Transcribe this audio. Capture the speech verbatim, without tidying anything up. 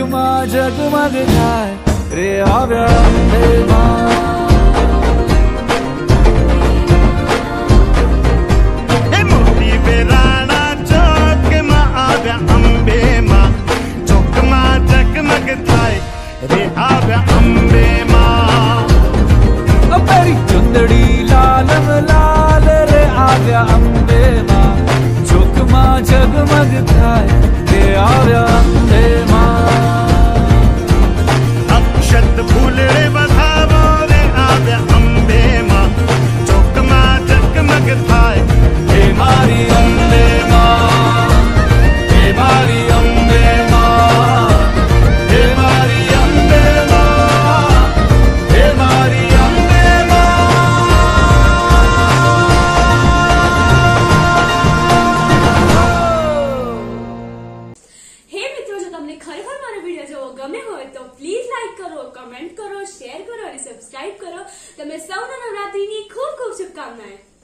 માં જગમગ થાય રે આવ્યા અંબે માં હે મોટી વેરાણા ચોક માં આવ્યા અંબે માં ચોક માં જગમગ થાય રે આવ્યા અંબે માં પેરી ચુંદડી લાલ લાલ રે આવ્યા અંબે માં ચોક માં જગમગ થાય રે આવ્યા અંબે માં અક્ષત ફૂલ રે વધાવો રે આવ્યા અંબે માં ચોક માં જગમગ થાય હે મારી અંબે માં હે મારી અંબે માં હે મારી અંબે માં હે મારી અંબે માં હે મિત્રો, જો તમને ખરેખર મારો વિડીયો જોવો ગમે હોય તો પ્લીઝ લાઈક કરો, કમેન્ટ કરો, શેર કરો અને સબસ્ક્રાઇબ કરો. તમે સૌને નવરાત્રીની ખૂબ ખૂબ શુભકામનાएं.